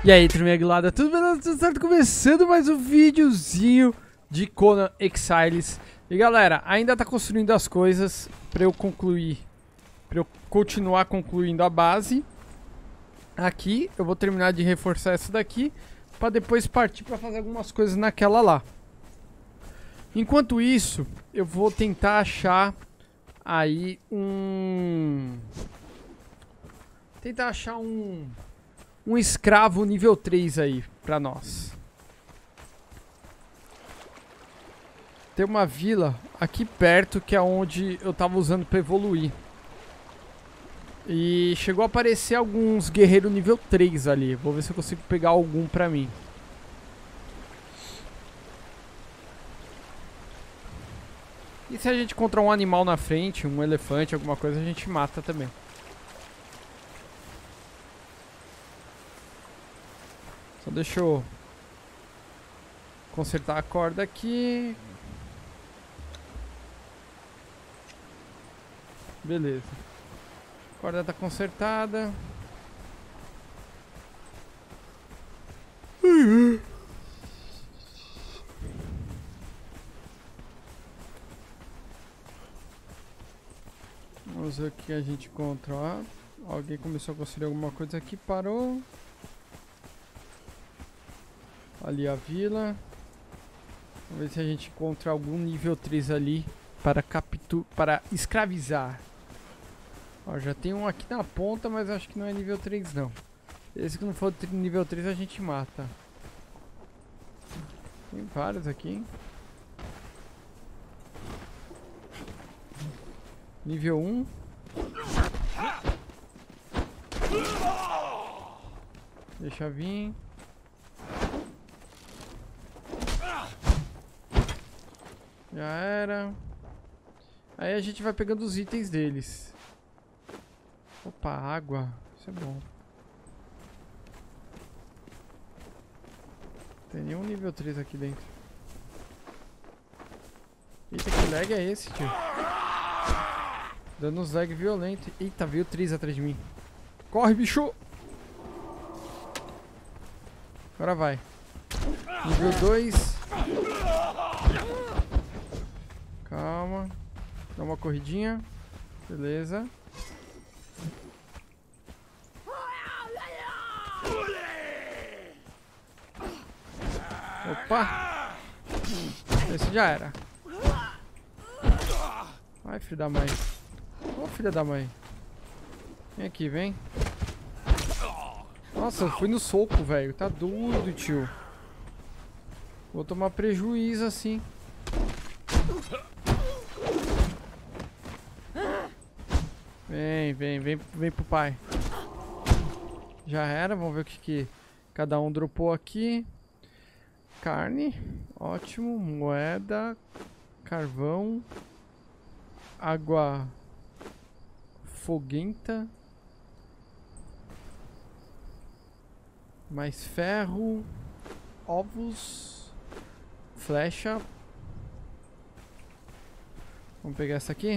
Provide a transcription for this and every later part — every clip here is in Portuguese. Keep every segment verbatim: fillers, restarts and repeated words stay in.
E aí, turminha aguilada, tudo beleza? Tudo certo? Começando mais um videozinho de Conan Exiles. E galera, ainda tá construindo as coisas pra eu concluir, pra eu continuar concluindo a base. Aqui, eu vou terminar de reforçar essa daqui, pra depois partir pra fazer algumas coisas naquela lá. Enquanto isso, eu vou tentar achar aí um... Tentar achar um... Um escravo nível três aí pra nós. Tem uma vila aqui perto que é onde eu tava usando pra evoluir. E chegou a aparecer alguns guerreiros nível três ali. Vou ver se eu consigo pegar algum pra mim. E se a gente encontrar um animal na frente, um elefante, alguma coisa, a gente mata também. Só deixa eu consertar a corda aqui. Beleza. A corda tá consertada. Vamos ver o que a gente encontra. Ó. Alguém começou a construir alguma coisa aqui, parou. Ali a vila. Vamos ver se a gente encontra algum nível três ali para captu para escravizar. Ó, já tem um aqui na ponta, mas acho que não é nível três não. Esse que não for nível três a gente mata. Tem vários aqui, hein? Nível um. Deixa vir. Já era. Aí a gente vai pegando os itens deles. Opa, água. Isso é bom. Não tem nenhum nível três aqui dentro. Eita, que lag é esse, tio? Dando uns lag violento. Eita, veio três atrás de mim. Corre, bicho! Agora vai. Nível dois. Calma. Dá uma corridinha. Beleza. Opa! Esse já era. Vai, filho da mãe. Ô, filha da mãe. Vem aqui, vem. Nossa, eu fui no soco, velho. Tá doido, tio. Vou tomar prejuízo assim. Vem, vem, vem, vem pro pai. Já era, vamos ver o que, que cada um dropou aqui. Carne, ótimo. Moeda, carvão, água foguenta, mais ferro, ovos, flecha. Vamos pegar essa aqui.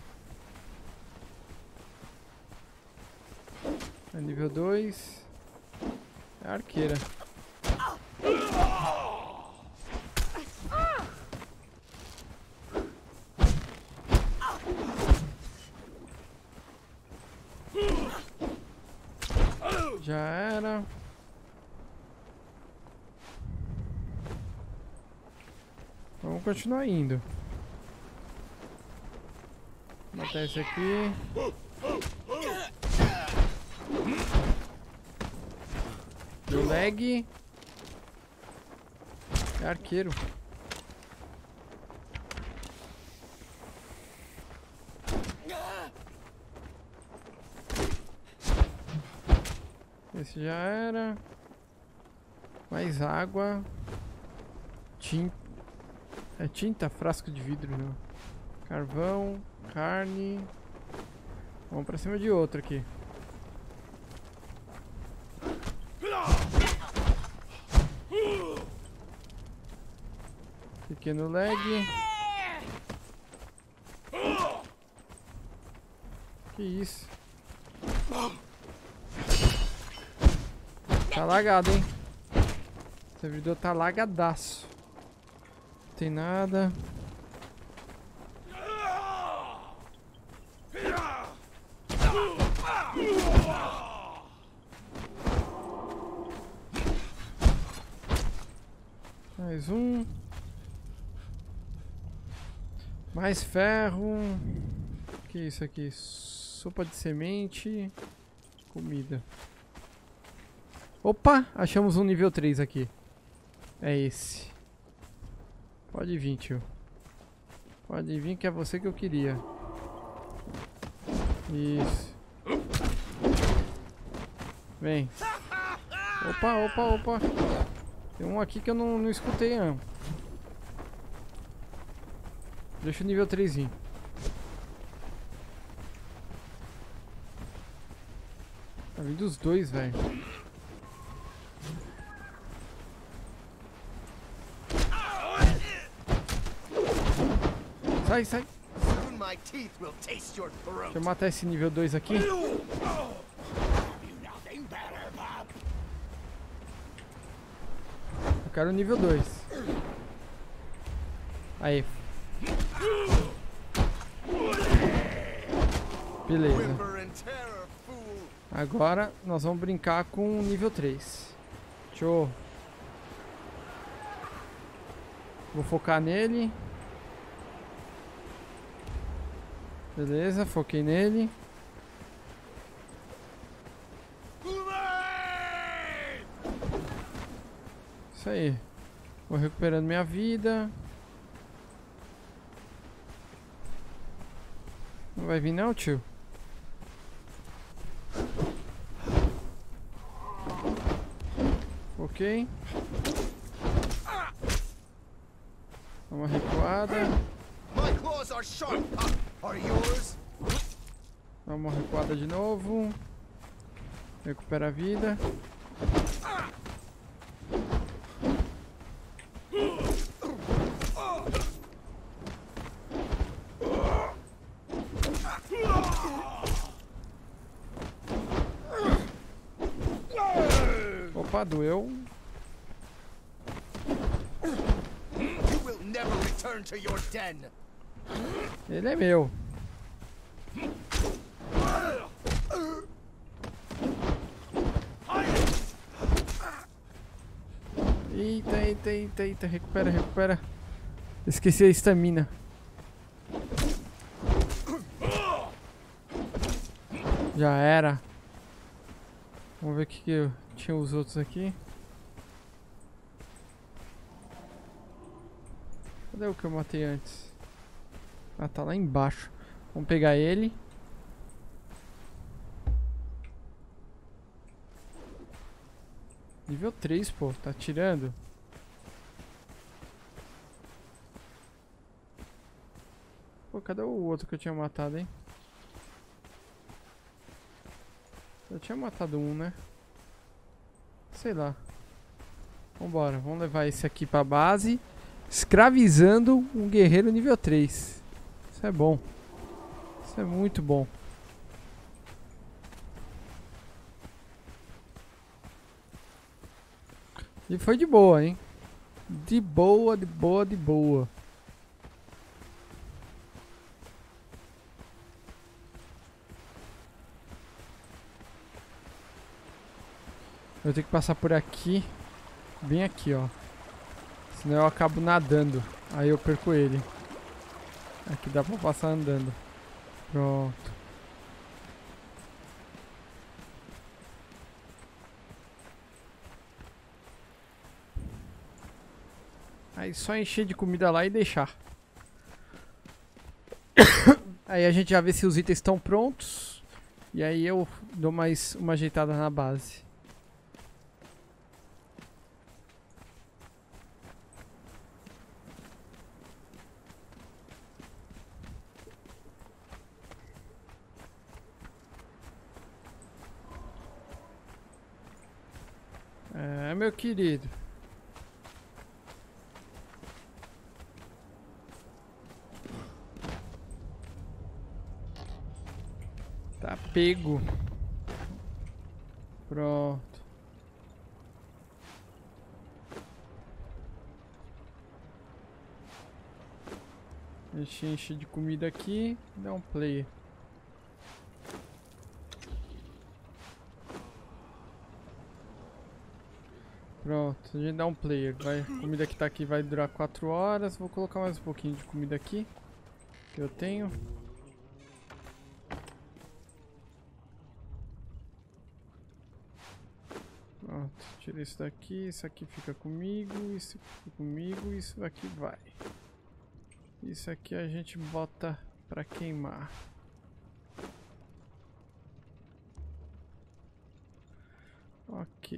É nível dois. É arqueira. Já era. Vamos continuar indo. Vou matar esse aqui. Deu lag. É arqueiro. Esse já era. Mais água. Tinta. É tinta? Frasco de vidro, não. Carvão. Carne. Vamos pra cima de outro aqui. Pequeno lag. Que isso? Tá lagado, hein? O servidor tá lagadaço. Não tem nada. Mais um. Mais ferro. O que é isso aqui? Sopa de semente. Comida. Opa! Achamos um nível três aqui. É esse. Pode vir, tio. Pode vir que é você que eu queria. Isso. Vem. Opa, opa, opa. Tem um aqui que eu não, não escutei, não. Deixa o nível três vir. Tá vindo os dois, velho. Sai, sai. Deixa eu matar esse nível dois aqui. Eu quero o nível dois. Aí. Beleza. Agora nós vamos brincar com o nível três. Show. Vou focar nele. Beleza, foquei nele. Isso aí. Vou recuperando minha vida. Não vai vir não, tio? Ok. Dá uma recuada. Dá uma recuada de novo. Recupera a vida. Opa, doeu. Ele é meu. Eita, eita, eita, eita. Recupera, recupera. Esqueci a estamina. Já era. Vamos ver o que, que eu tinha os outros aqui. Cadê o que eu matei antes? Ah, tá lá embaixo. Vamos pegar ele. Nível três, pô. Tá tirando? Pô, cadê o outro que eu tinha matado, hein? Eu tinha matado um, né? Sei lá. Vambora. Vamos levar esse aqui pra base. Escravizando um guerreiro nível três. Isso é bom. Isso é muito bom. E foi de boa, hein? De boa, de boa, de boa. Eu tenho que passar por aqui. Bem aqui, ó. Senão eu acabo nadando. Aí eu perco ele. Aqui dá pra passar andando. Pronto. Aí só encher de comida lá e deixar. Aí a gente já vê se os itens estão prontos. E aí eu dou mais uma ajeitada na base. É, meu querido. Tá pego. Pronto. A gente enche de comida aqui. Dá um play. Pronto, a gente dá um player. Vai, a comida que tá aqui vai durar quatro horas. Vou colocar mais um pouquinho de comida aqui. Que eu tenho. Pronto, tira isso daqui. Isso aqui fica comigo. Isso fica comigo. Isso daqui vai. Isso aqui a gente bota pra queimar. Ok.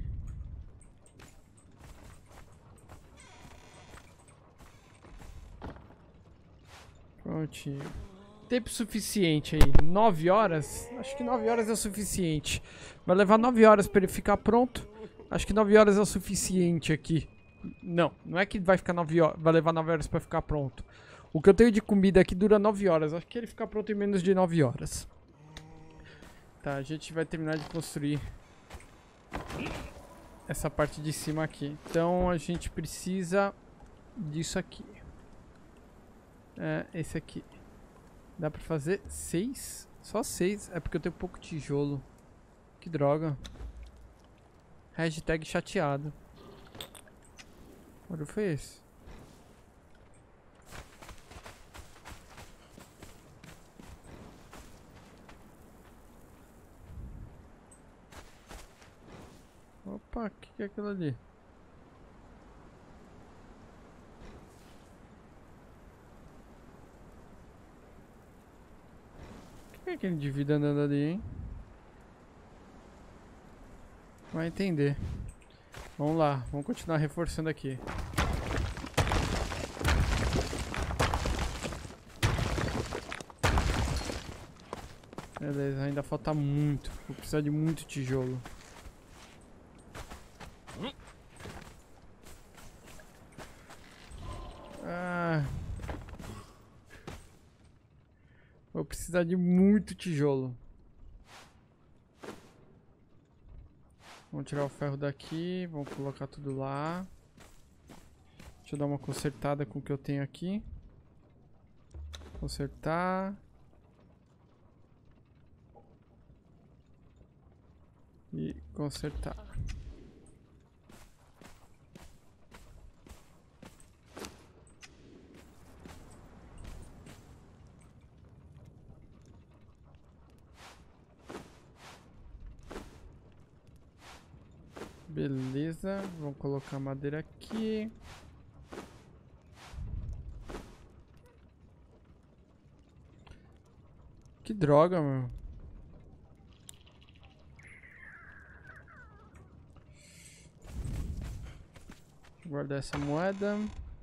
Prontinho. Tempo suficiente aí. nove horas? Acho que nove horas é o suficiente. Vai levar nove horas para ele ficar pronto. Acho que nove horas é o suficiente aqui. Não, não é que vai ficar nove horas, vai levar nove horas para ficar pronto. O que eu tenho de comida aqui dura nove horas. Acho que ele fica pronto em menos de nove horas. Tá, a gente vai terminar de construir essa parte de cima aqui. Então a gente precisa disso aqui. É, esse aqui. Dá pra fazer seis? Só seis. É porque eu tenho pouco tijolo. Que droga. Hashtag chateado. Onde foi esse? Opa, o que, que é aquilo ali? O que é aquele indivíduo andando ali, hein? Vai entender. Vamos lá, vamos continuar reforçando aqui. Beleza, ainda falta muito. Vou precisar de muito tijolo. Ah. Vou precisar de muito tijolo. Vamos tirar o ferro daqui, vamos colocar tudo lá. Deixa eu dar uma consertada com o que eu tenho aqui. Consertar. E consertar. Beleza, vamos colocar madeira aqui. Que droga, meu. Guardar essa moeda.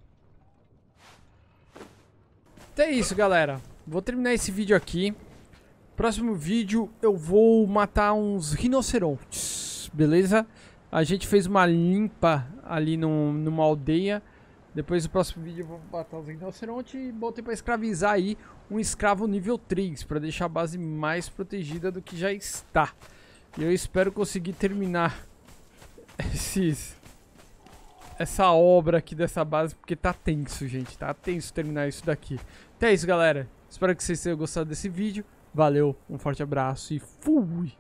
Então é isso, galera. Vou terminar esse vídeo aqui. Próximo vídeo eu vou matar uns rinocerontes, beleza? A gente fez uma limpa ali num, numa aldeia. Depois do próximo vídeo eu vou matar os rinocerontes e botei pra escravizar aí um escravo nível três, pra deixar a base mais protegida do que já está. E eu espero conseguir terminar esses, essa obra aqui dessa base, porque tá tenso, gente. Tá tenso terminar isso daqui. Então é isso, galera. Espero que vocês tenham gostado desse vídeo. Valeu, um forte abraço e fui!